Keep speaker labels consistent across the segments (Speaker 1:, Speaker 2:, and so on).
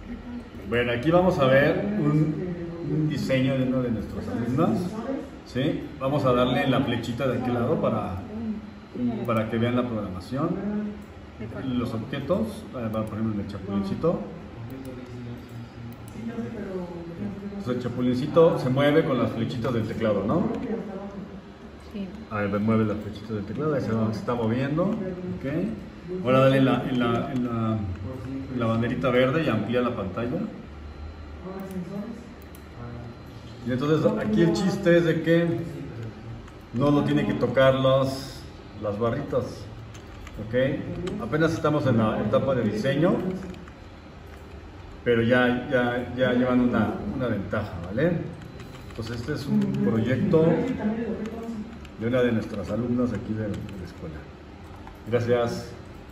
Speaker 1: Bueno, aquí vamos a ver un diseño de uno de nuestros alumnos. ¿Sí? Vamos a darle la flechita de aquel lado para que vean la programación. Los objetos, por ejemplo el chapulincito. Entonces el chapulincito se mueve con las flechitas del teclado, ¿no?
Speaker 2: Sí.
Speaker 1: A ver, mueve las flechitas del teclado, ahí se está moviendo. ¿Okay? Ahora dale en la banderita verde y amplía la pantalla. Y entonces aquí el chiste es de que no lo tiene que tocar las barritas. ¿Ok? Apenas estamos en la etapa de diseño, pero ya llevan una ventaja, ¿vale? Entonces este es un proyecto de una de nuestras alumnas aquí de la escuela. Gracias.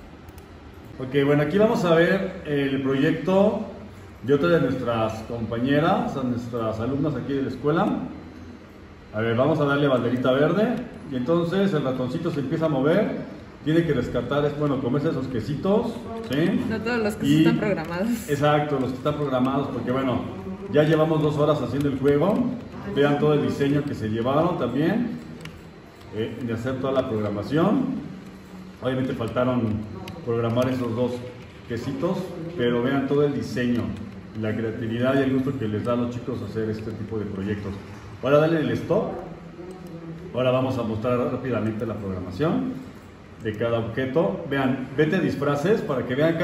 Speaker 1: Ok, bueno, aquí vamos a ver el proyecto de otra de nuestras compañeras, de nuestras alumnas aquí de la escuela. A ver, vamos a darle banderita verde y entonces el ratoncito se empieza a mover. Tiene que rescatar, bueno, comerse esos quesitos, ¿sí?
Speaker 2: No todos los que están programados.
Speaker 1: Exacto, los que están programados, porque bueno, ya llevamos 2 horas haciendo el juego. Vean todo el diseño que se llevaron también, de hacer toda la programación. Obviamente faltaron programar esos 2 quesitos, pero vean todo el diseño, la creatividad y el gusto que les da a los chicos hacer este tipo de proyectos. Ahora dale el stop. Ahora vamos a mostrar rápidamente la programación de cada objeto. Vean, vete disfraces para que vean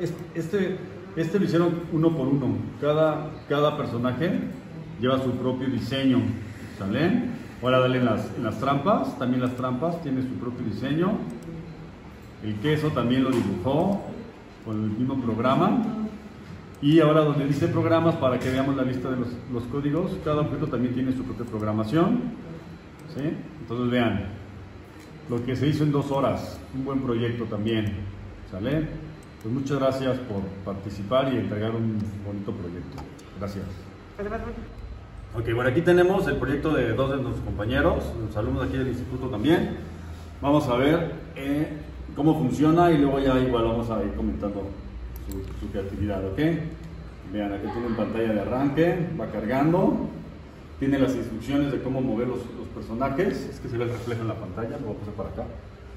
Speaker 1: este lo hicieron uno por uno. Cada personaje lleva su propio diseño, ¿sale? Ahora dale en las trampas, también las trampas tienen su propio diseño. El queso también lo dibujó con el mismo programa. Y ahora donde dice programas, para que veamos la lista de los códigos, cada objeto también tiene su propia programación, ¿sí? Entonces vean lo que se hizo en 2 horas, un buen proyecto también, ¿sale? Pues muchas gracias por participar y entregar un bonito proyecto. Gracias. Ok, bueno, aquí tenemos el proyecto de 2 de nuestros compañeros, los alumnos aquí del instituto también. Vamos a ver cómo funciona y luego ya igual vamos a ir comentando su creatividad, ¿ok? Vean, aquí tienen pantalla de arranque, va cargando. Tiene las instrucciones de cómo mover los personajes. Es que se ve el reflejo en la pantalla, lo voy a pasar para acá.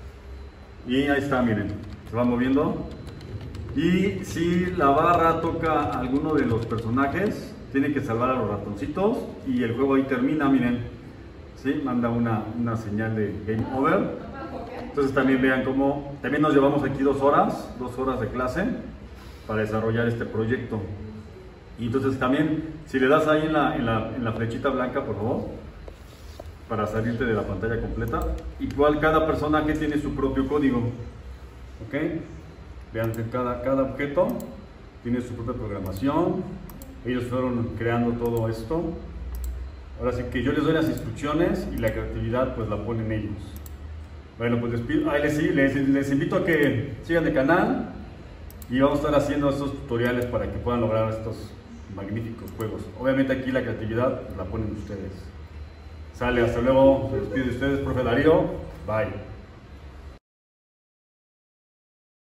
Speaker 1: Y ahí está, miren, se va moviendo. Y si la barra toca a alguno de los personajes, tiene que salvar a los ratoncitos y el juego ahí termina, miren. ¿Sí? Manda una señal de game over. Entonces también vean cómo, también nos llevamos aquí 2 horas de clase para desarrollar este proyecto. Y entonces también, si le das ahí en la flechita blanca, por favor, para salirte de la pantalla completa, igual cada personaje tiene su propio código, ¿ok? Vean que cada objeto tiene su propia programación. Ellos fueron creando todo esto. Ahora sí que yo les doy las instrucciones y la creatividad pues la ponen ellos. Bueno, pues les invito a que sigan el canal y vamos a estar haciendo estos tutoriales para que puedan lograr estos magníficos juegos. Obviamente aquí la creatividad la ponen ustedes. Sale, hasta luego, se despide de ustedes, profe Darío, bye.